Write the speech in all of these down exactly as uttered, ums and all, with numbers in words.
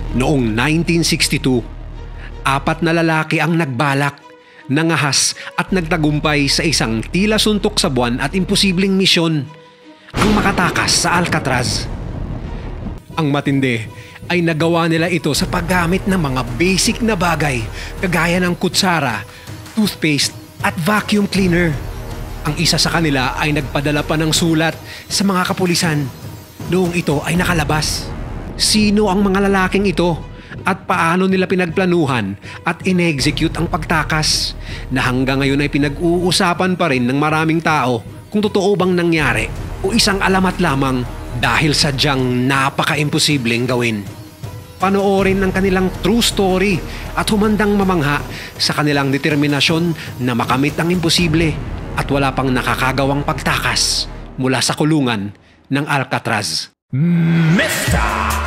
Noong nineteen sixty-two, apat na lalaki ang nagbalak, nangahas at nagtagumpay sa isang tila suntok sa buwan at imposibleng misyon, ang makatakas sa Alcatraz. Ang matindi ay nagawa nila ito sa paggamit ng mga basic na bagay kagaya ng kutsara, toothpaste at vacuum cleaner. Ang isa sa kanila ay nagpadala pa ng sulat sa mga kapulisan noong ito ay nakalabas. Sino ang mga lalaking ito at paano nila pinagplanuhan at in-execute ang pagtakas na hanggang ngayon ay pinag-uusapan pa rin ng maraming tao kung totoo bang nangyari o isang alamat lamang dahil sadyang napaka-imposibleng gawin. Panoorin ang kanilang true story at humandang mamangha sa kanilang determinasyon na makamit ang imposible at wala pang nakakagawang pagtakas mula sa kulungan ng Alcatraz. mister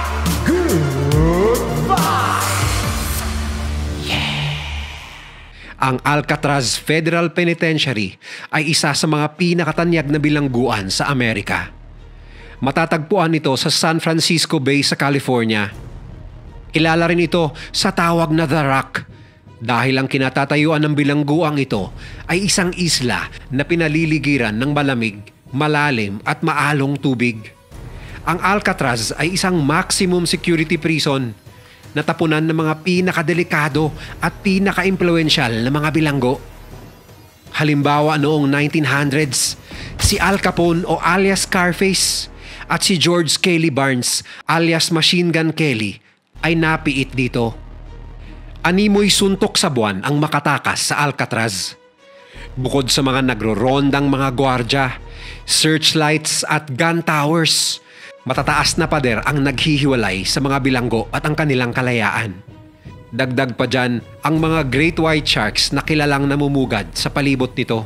Goodbye! Yeah! Ang Alcatraz Federal Penitentiary ay isa sa mga pinakatanyag na bilangguan sa Amerika. Matatagpuan ito sa San Francisco Bay sa California. Kilala rin ito sa tawag na The Rock dahil ang kinatatayuan ng bilangguang ito ay isang isla na pinaliligiran ng malamig, malalim at maalong tubig. Ang Alcatraz ay isang maximum security prison na tapunan ng mga pinakadelikado at pinaka-impluensyal na mga bilanggo. Halimbawa noong nineteen hundreds, si Al Capone o alias Scarface at si George Kelly Barnes alias Machine Gun Kelly ay napiit dito. Animoy suntok sa buwan ang makatakas sa Alcatraz. Bukod sa mga nagro-rondang mga gwardya, searchlights at gun towers, matataas na pader ang naghihiwalay sa mga bilanggo at ang kanilang kalayaan. Dagdag pa dyan ang mga great white sharks na kilalang namumugad sa palibot nito.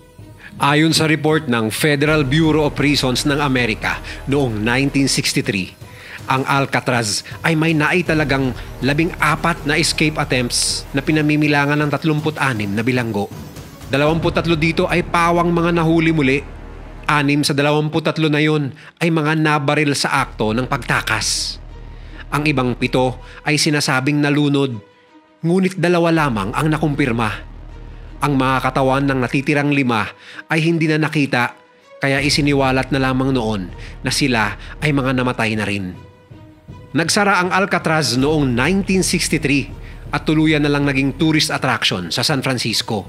Ayon sa report ng Federal Bureau of Prisons ng Amerika noong nineteen sixty-three, ang Alcatraz ay may naitalagang labing apat na escape attempts na pinamimilangan ng tatlumpu't anim na bilanggo. Dalawamput tatlo dito ay pawang mga nahuli muli. Anim sa dalawamput tatlo na yon ay mga nabaril sa akto ng pagtakas. Ang ibang pito ay sinasabing nalunod, ngunit dalawa lamang ang nakumpirma. Ang mga katawan ng natitirang lima ay hindi na nakita, kaya isiniwalat na lamang noon na sila ay mga namatay na rin. Nagsara ang Alcatraz noong nineteen sixty-three at tuluyan na lang naging tourist attraction sa San Francisco.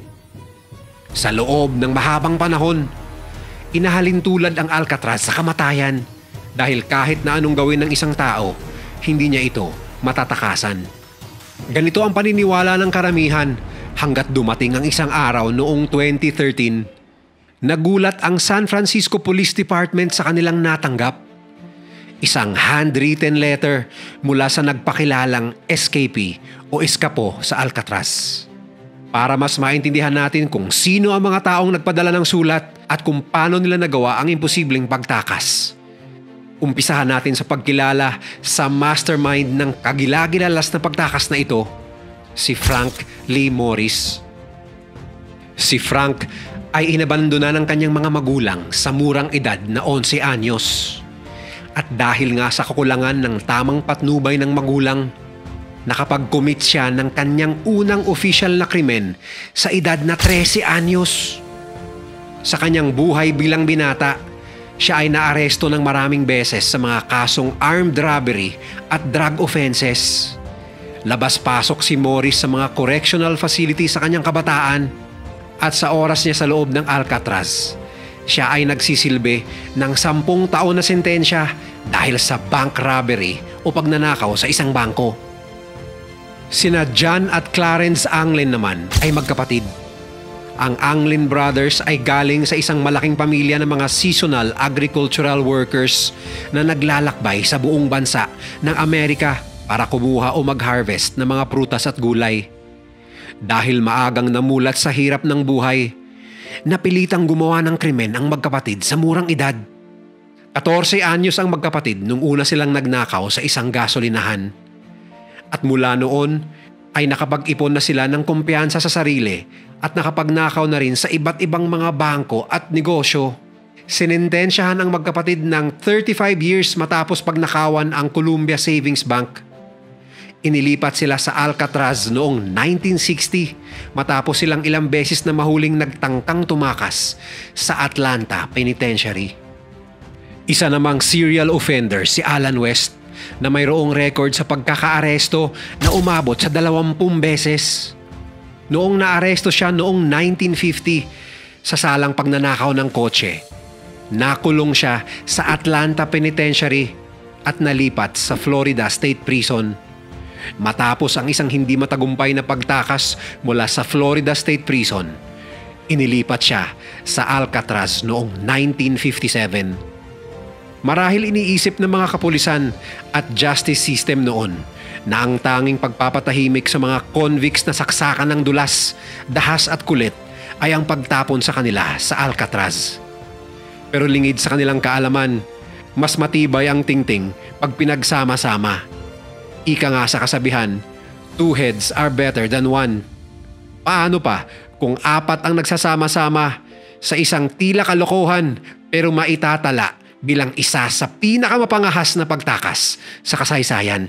Sa loob ng mahabang panahon, inahalintulad ang Alcatraz sa kamatayan dahil kahit na anong gawin ng isang tao, hindi niya ito matatakasan. Ganito ang paniniwala ng karamihan hanggat dumating ang isang araw noong twenty thirteen. Nagulat ang San Francisco Police Department sa kanilang natanggap. Isang handwritten letter mula sa nagpakilalang escapee o eskapo sa Alcatraz. Para mas maintindihan natin kung sino ang mga taong nagpadala ng sulat at kung paano nila nagawa ang imposibleng pagtakas. Umpisahan natin sa pagkilala sa mastermind ng kagilagilalas na pagtakas na ito, si Frank Lee Morris. Si Frank ay inabandona ng kanyang mga magulang sa murang edad na eleven anyos. At dahil nga sa kakulangan ng tamang patnubay ng magulang, nakapag-commit siya ng kanyang unang official na krimen sa edad na thirteen anyos. Sa kanyang buhay bilang binata, siya ay naaresto ng maraming beses sa mga kasong armed robbery at drug offenses. Labas-pasok si Morris sa mga correctional facility sa kanyang kabataan at sa oras niya sa loob ng Alcatraz, siya ay nagsisilbi ng sampung taon na sentensya dahil sa bank robbery o pagnanakaw sa isang bangko. Sina John at Clarence Anglin naman ay magkapatid. Ang Anglin brothers ay galing sa isang malaking pamilya ng mga seasonal agricultural workers na naglalakbay sa buong bansa ng Amerika para kumuha o mag-harvest ng mga prutas at gulay. Dahil maagang namulat sa hirap ng buhay, napilitang gumawa ng krimen ang magkapatid sa murang edad. fourteen anyos ang magkapatid nung una silang nagnakaw sa isang gasolinahan. At mula noon ay nakapag-ipon na sila ng kumpiyansa sa sarili at nakapagnakaw na rin sa iba't ibang mga bangko at negosyo. Sinintensyahan ang magkapatid ng thirty-five years matapos pagnakawan ang Columbia Savings Bank. Inilipat sila sa Alcatraz noong nineteen sixty matapos silang ilang beses na mahuling nagtangkang tumakas sa Atlanta Penitentiary. Isa namang serial offender si Allen West na mayroong record sa pagkakaaresto na umabot sa dalawampung beses. Noong naaresto siya noong nineteen fifty sa salang pagnanakaw ng kotse, nakulong siya sa Atlanta Penitentiary at nalipat sa Florida State Prison. Matapos ang isang hindi matagumpay na pagtakas mula sa Florida State Prison, inilipat siya sa Alcatraz noong nineteen fifty-seven. Marahil iniisip ng mga kapulisan at justice system noon na ang tanging pagpapatahimik sa mga convicts na saksakan ng dulas, dahas at kulit ay ang pagtapon sa kanila sa Alcatraz. Pero lingid sa kanilang kaalaman, mas matibay ang tingting pag pinagsama-sama. Ika nga sa kasabihan, two heads are better than one. Paano pa kung apat ang nagsasama-sama sa isang tila kalokohan pero maitatala bilang isa sa pinakamapangahas na pagtakas sa kasaysayan?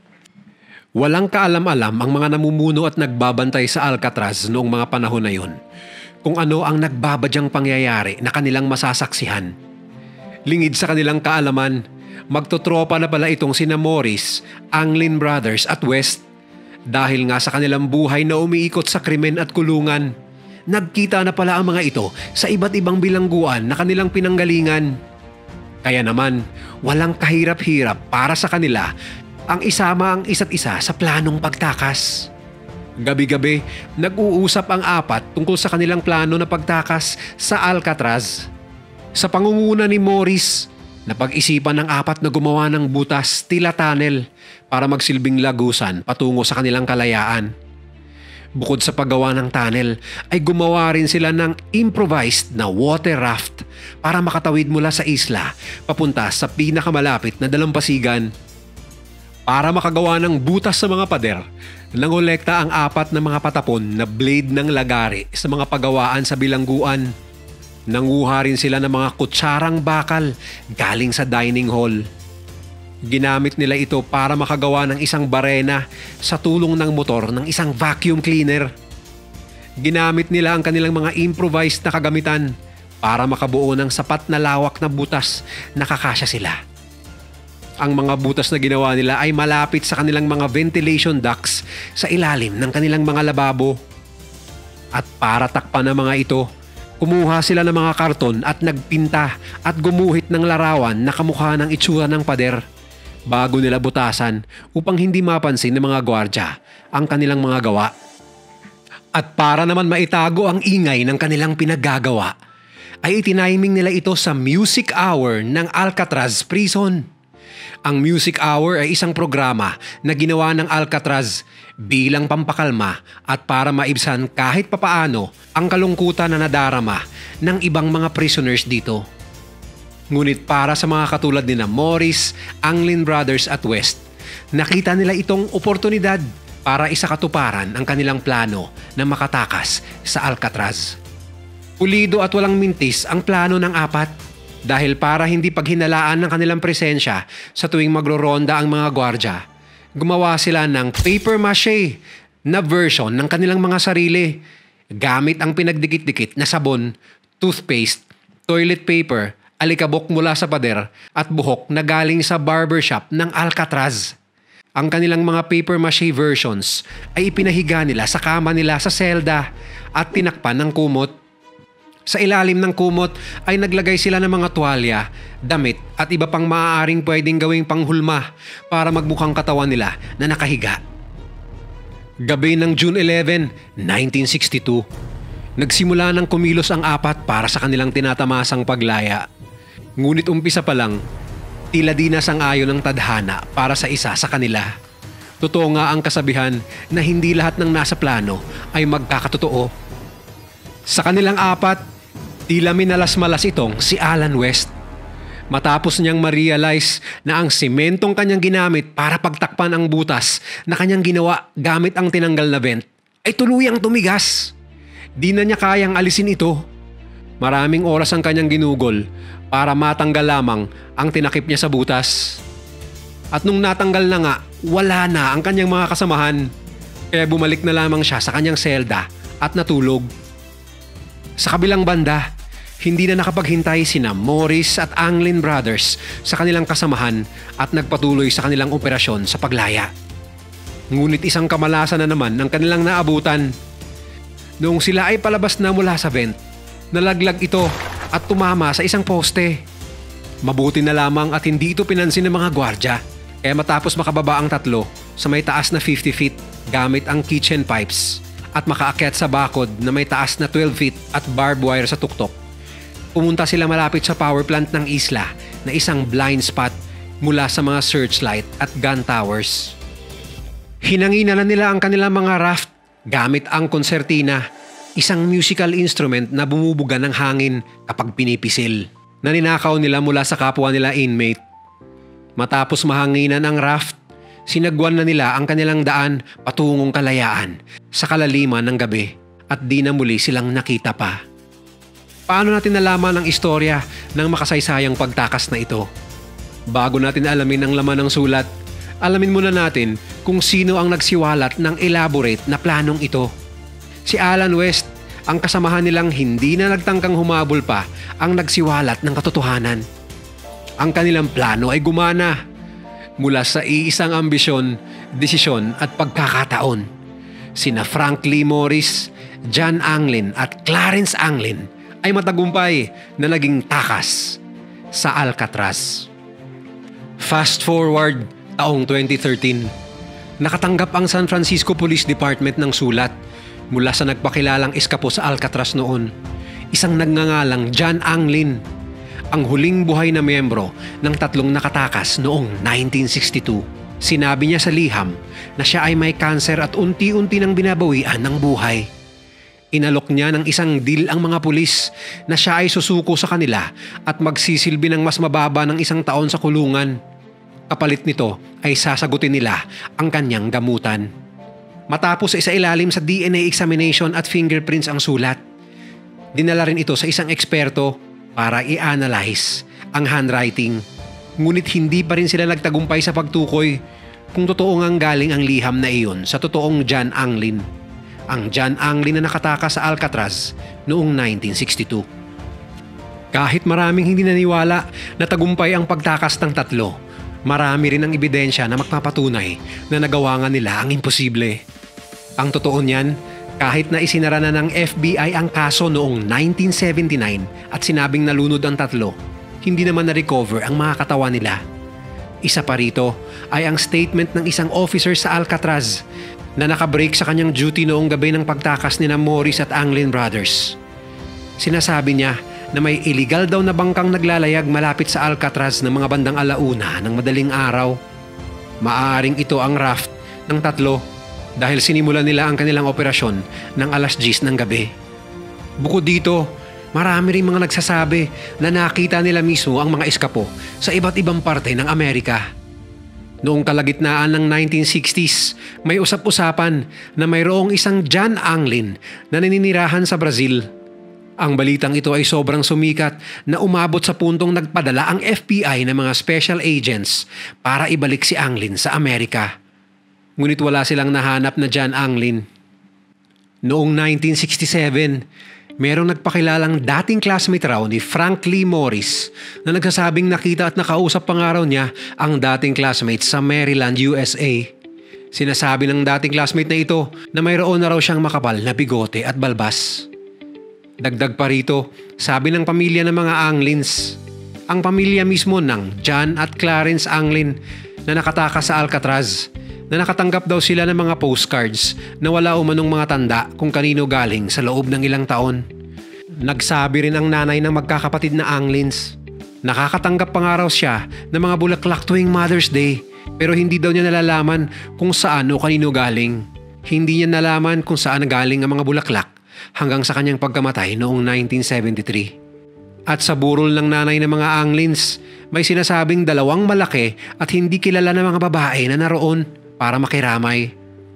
Walang kaalam-alam ang mga namumuno at nagbabantay sa Alcatraz noong mga panahon na yun kung ano ang nagbabadyang pangyayari na kanilang masasaksihan. Lingid sa kanilang kaalaman, magtotropa na pala itong sina Morris, Anglin Brothers at West dahil nga sa kanilang buhay na umiikot sa krimen at kulungan. Nagkita na pala ang mga ito sa iba't ibang bilangguan na kanilang pinanggalingan. Kaya naman, walang kahirap-hirap para sa kanila ang isama ang isa't isa sa planong pagtakas. Gabi-gabi, nag-uusap ang apat tungkol sa kanilang plano na pagtakas sa Alcatraz. Sa pangunguna ni Morris, napag-isipan ng apat na gumawa ng butas tila tunnel para magsilbing lagusan patungo sa kanilang kalayaan. Bukod sa paggawa ng tunnel, ay gumawa rin sila ng improvised na water raft para makatawid mula sa isla papunta sa pinakamalapit na dalampasigan. Para makagawa ng butas sa mga pader, nangolekta ang apat na mga patapon na blade ng lagari sa mga pagawaan sa bilangguan. Nanguha rin sila ng mga kutsarang bakal galing sa dining hall. Ginamit nila ito para makagawa ng isang barena sa tulong ng motor ng isang vacuum cleaner. Ginamit nila ang kanilang mga improvised na kagamitan para makabuo ng sapat na lawak na butas na kakasya sila. Ang mga butas na ginawa nila ay malapit sa kanilang mga ventilation ducts sa ilalim ng kanilang mga lababo. At para takpan ang mga ito, kumuha sila ng mga karton at nagpinta at gumuhit ng larawan na kamukha ng itsura ng pader bago nila butasan upang hindi mapansin ng mga gwardya ang kanilang mga gawa. At para naman maitago ang ingay ng kanilang pinaggagawa, ay itiniming nila ito sa Music Hour ng Alcatraz Prison. Ang Music Hour ay isang programa na ginawa ng Alcatraz bilang pampakalma at para maibsan kahit papaano ang kalungkutan na nadarama ng ibang mga prisoners dito. Ngunit para sa mga katulad ni na Morris, Anglin Brothers at West, nakita nila itong oportunidad para isakatuparan ang kanilang plano na makatakas sa Alcatraz. Pulido at walang mintis ang plano ng apat. Dahil para hindi paghinalaan ng kanilang presensya sa tuwing magroronda ang mga gwardya, gumawa sila ng paper mache na version ng kanilang mga sarili gamit ang pinagdikit-dikit na sabon, toothpaste, toilet paper, alikabok mula sa pader at buhok na galing sa barbershop ng Alcatraz. Ang kanilang mga paper mache versions ay ipinahiga nila sa kama nila sa selda at tinakpan ng kumot. Sa ilalim ng kumot ay naglagay sila ng mga tuwalya, damit at iba pang maaaring pwedeng gawing panghulma para magmukhang katawan nila na nakahiga. Gabi ng June eleventh, nineteen sixty-two, nagsimula ng kumilos ang apat para sa kanilang tinatamasang paglaya. Ngunit umpisa pa lang, tila di na sang-ayon ng tadhana para sa isa sa kanila. Totoo nga ang kasabihan na hindi lahat ng nasa plano ay magkakatotoo. Sa kanilang apat, tila minalas-malas itong si Allen West. Matapos niyang ma-realize na ang sementong kanyang ginamit para pagtakpan ang butas na kanyang ginawa gamit ang tinanggal na vent ay tuluyang tumigas. Di na niya kayang alisin ito. Maraming oras ang kanyang ginugol para matanggal lamang ang tinakip niya sa butas. At nung natanggal na nga, wala na ang kanyang mga kasamahan. Kaya bumalik na lamang siya sa kanyang selda at natulog. Sa kabilang banda, hindi na nakapaghintay sina Morris at Anglin brothers sa kanilang kasamahan at nagpatuloy sa kanilang operasyon sa paglaya. Ngunit isang kamalasan na naman ang kanilang naabutan. Noong sila ay palabas na mula sa vent, nalaglag ito at tumama sa isang poste. Mabuti na lamang at hindi ito pinansin ng mga gwardya. Kaya matapos makababa ang tatlo sa may taas na fifty feet gamit ang kitchen pipes at makaakyat sa bakod na may taas na twelve feet at barbed wire sa tuktok, pumunta sila malapit sa power plant ng isla na isang blind spot mula sa mga searchlight at gun towers. Hinangina na nila ang kanilang mga raft gamit ang konsertina, isang musical instrument na bumubuga ng hangin kapag pinipisil, na ninakaw nila mula sa kapwa nila inmate. Matapos mahanginan ang raft, sinagwan na nila ang kanilang daan patungong kalayaan sa kalaliman ng gabi at di na muli silang nakita pa. Paano natin nalaman ang istorya ng makasaysayang pagtakas na ito? Bago natin alamin ang laman ng sulat, alamin muna natin kung sino ang nagsiwalat ng elaborate na planong ito. Si Alan West, ang kasamahan nilang hindi na nagtangkang humabol pa, ang nagsiwalat ng katotohanan. Ang kanilang plano ay gumana mula sa iisang ambisyon, desisyon at pagkakataon. Sina Frank Lee Morris, John Anglin at Clarence Anglin ay matagumpay na naging takas sa Alcatraz. Fast forward taong twenty thirteen, nakatanggap ang San Francisco Police Department ng sulat mula sa nagpakilalang eskapo sa Alcatraz noon, isang nagngangalang John Anglin, ang huling buhay na miyembro ng tatlong nakatakas noong nineteen sixty-two. Sinabi niya sa liham na siya ay may kanser at unti-unti nang binabawian ng buhay. Inalok niya ng isang deal ang mga pulis na siya ay susuko sa kanila at magsisilbi ng mas mababa ng isang taon sa kulungan. Kapalit nito ay sasagutin nila ang kanyang gamutan. Matapos sa isailalim sa D N A examination at fingerprints ang sulat, dinala rin ito sa isang eksperto para i-analyze ang handwriting. Ngunit hindi pa rin sila nagtagumpay sa pagtukoy kung totoo ngang galing ang liham na iyon sa totoong John Anglin, ang John Anglin na nakatakas sa Alcatraz noong nineteen sixty-two. Kahit maraming hindi naniwala na tagumpay ang pagtakas ng tatlo, marami rin ang ebidensya na magpapatunay na nagawa nga nila ang imposible. Ang totoo niyan, kahit na isinara na ng F B I ang kaso noong nineteen seventy-nine at sinabing nalunod ang tatlo, hindi naman na-recover ang mga katawan nila. Isa pa rito ay ang statement ng isang officer sa Alcatraz na nakabreak sa kanyang duty noong gabi ng pagtakas ni na Morris at Anglin brothers. Sinasabi niya na may illegal daw na bangkang naglalayag malapit sa Alcatraz ng mga bandang alauna ng madaling araw. Maaaring ito ang raft ng tatlo dahil sinimulan nila ang kanilang operasyon ng alas diyes ng gabi. Bukod dito, marami rin mga nagsasabi na nakita nila mismo ang mga eskapo sa iba't ibang parte ng Amerika. Noong kalagitnaan ng nineteen sixties, may usap-usapan na mayroong isang John Anglin na naninirahan sa Brazil. Ang balitang ito ay sobrang sumikat na umabot sa puntong nagpadala ang F B I ng mga special agents para ibalik si Anglin sa Amerika. Ngunit wala silang nahanap na John Anglin. Noong nineteen sixty-seven, merong nagpakilalang dating classmate raw ni Frank Lee Morris na nagsasabing nakita at nakausap pa nga raw niya ang dating classmate sa Maryland, U S A. Sinasabi ng dating classmate na ito na mayroon na raw siyang makapal na bigote at balbas. Dagdag pa rito, sabi ng pamilya ng mga Anglins, ang pamilya mismo ng John at Clarence Anglin na nakatakas sa Alcatraz, na nakatanggap daw sila ng mga postcards na wala umanong mga tanda kung kanino galing sa loob ng ilang taon. Nagsabi rin ang nanay ng magkakapatid na Anglins. Nakakatanggap pa nga raw siya ng mga bulaklak tuwing Mother's Day, pero hindi daw niya nalalaman kung saan o kanino galing. Hindi niya nalaman kung saan galing ang mga bulaklak hanggang sa kanyang pagkamatay noong nineteen seventy-three. At sa burol ng nanay ng mga Anglins, may sinasabing dalawang malaki at hindi kilala na mga babae na naroon para makiramay.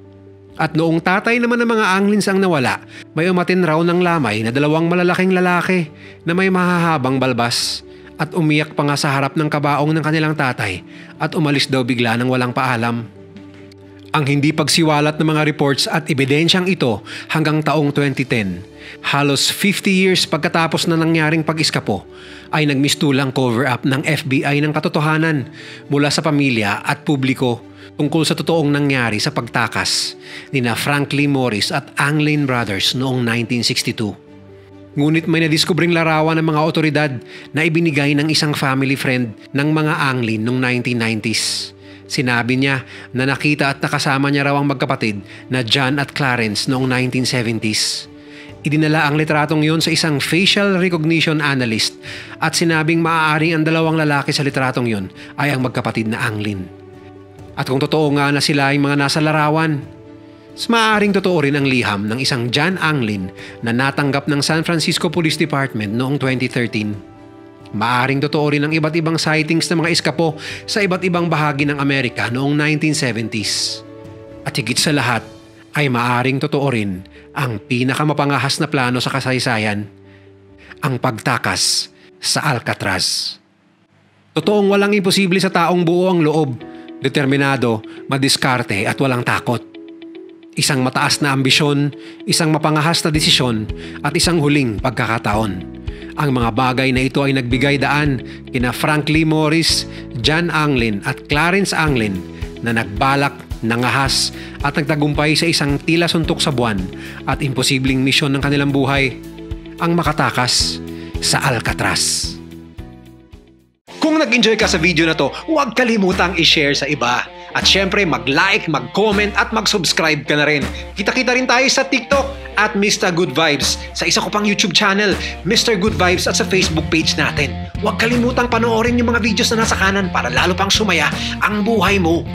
At noong tatay naman ng mga Anglins ang nawala, may umatin raw ng lamay na dalawang malalaking lalaki na may mahahabang balbas at umiyak pa nga sa harap ng kabaong ng kanilang tatay at umalis daw bigla nang walang paalam. Ang hindi pagsiwalat ng mga reports at ebidensyang ito hanggang taong twenty ten, halos fifty years pagkatapos na nangyaring pag-iskapo, ay nagmistulang cover-up ng F B I ng katotohanan mula sa pamilya at publiko tungkol sa totoong nangyari sa pagtakas nina Franklin Morris at Anglin Brothers noong nineteen sixty-two. Ngunit may nadiskubring larawan ng mga otoridad na ibinigay ng isang family friend ng mga Anglin noong nineteen nineties. Sinabi niya na nakita at nakasama niya raw ang magkapatid na John at Clarence noong nineteen seventies. Idinala ang litratong yon sa isang facial recognition analyst at sinabing maaaring ang dalawang lalaki sa litratong yon ay ang magkapatid na Anglin. At kung totoo nga na sila ay mga nasa larawan, maaaring totoo rin ang liham ng isang John Anglin na natanggap ng San Francisco Police Department noong twenty thirteen. Maaring totoo rin ang iba't ibang sightings ng mga iskapo sa iba't ibang bahagi ng Amerika noong nineteen seventies. At higit sa lahat ay maaring totoo rin ang pinakamapangahas na plano sa kasaysayan, ang pagtakas sa Alcatraz. Totoong walang imposible sa taong buo ang loob, determinado, madiskarte at walang takot. Isang mataas na ambisyon, isang mapangahas na desisyon at isang huling pagkakataon. Ang mga bagay na ito ay nagbigay daan kina Franklin Morris, John Anglin at Clarence Anglin na nagbalak, nangahas at nagtagumpay sa isang tila suntok sa buwan at imposibleng misyon ng kanilang buhay, ang makatakas sa Alcatraz. Kung nag-enjoy ka sa video na to, huwag kalimutang i-share sa iba. At syempre mag-like, mag-comment at mag-subscribe ka na rin. Kita-kita rin tayo sa TikTok at Mister Good Vibes, sa isa ko pang YouTube channel, Mister Good Vibes, at sa Facebook page natin. Huwag kalimutang panoorin yung mga videos na nasa kanan para lalo pang sumaya ang buhay mo.